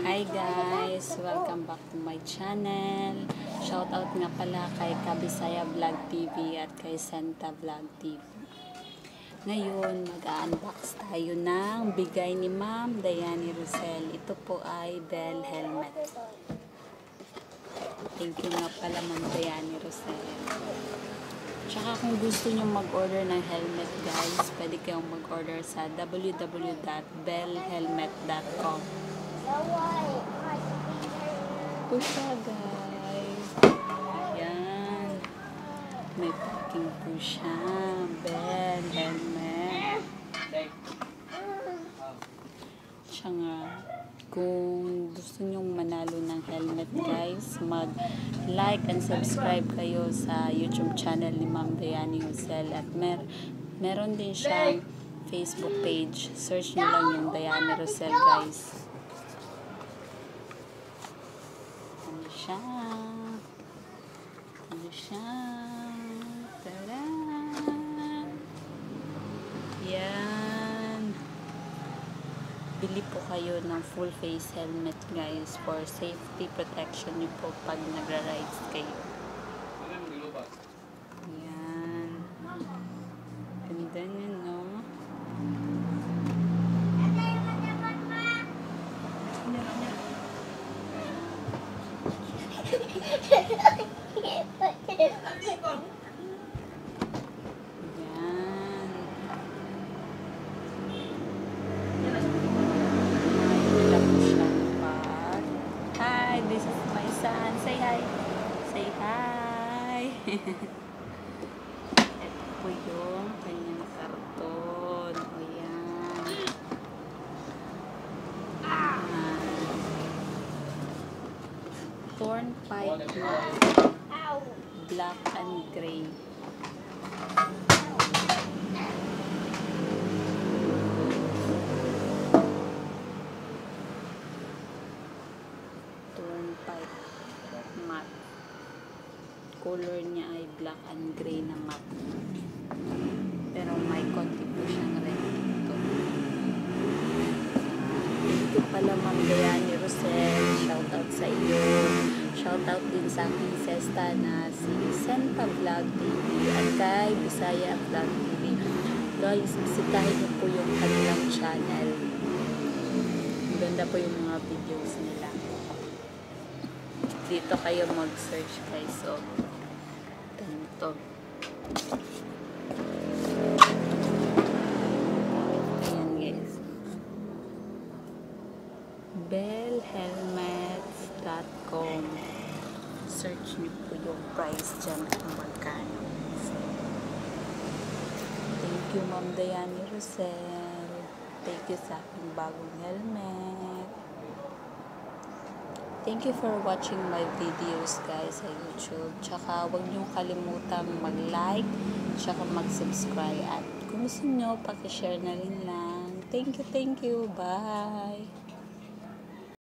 Hi guys! Welcome back to my channel. Shoutout nga pala kay Kabisaya Vlog TV at kay Santa Vlog TV. Ngayon, mag-unbox tayo ng bigay ni Ma'am Dayanie Rosil. Ito po ay Bell Helmet. Thank you nga pala Ma'am Dayanie Rosil. Tsaka kung gusto nyo mag-order ng helmet guys, pwede kayong mag-order sa www.bellhelmet.com. Ito siya guys. Ayan. May packing po siya. Bell Helmet. Siya nga. Kung gusto nyong manalo ng helmet guys, mag-like and subscribe kayo sa YouTube channel ni Ma'am Dayanie Rosil. At meron din siyang Facebook page. Search nyo lang yung Dayanie Rosil guys. Ano siya? Ano siya? Tada! Yan. Bili po kayo ng full face helmet guys for safety protection nyo po pag nagra-rides kayo. Yan. Ganda nyo, no? This is my son. Say hi. Say hi. Ito po yung kanyang karton. O yan. Torn pipe black and gray. Matte. Color niya ay black and gray na matte. Pero may konti po siyang red dito. Ito pala Ma'am Dayanie Rosil. Shoutout sa iyo. Shoutout din sa aking sesta na si Santa Vlog TV at kay Bisaya Vlog TV. Guys, bisitahin niyo po yung kanilang channel. Ganda po yung mga videos nila. Dito kayo mag-search guys. So, ganito. Ayan guys. bellhelmets.com. Search niyo po yung price dyan kung magkano. Thank you Ma'am Dayanie Rosil. Thank you sa aking bagong helmet. Thank you for watching my videos guys sa YouTube. Tsaka huwag niyong kalimutang mag-like, tsaka mag-subscribe. At kung gusto niyo, pakishare na rin lang. Thank you, bye!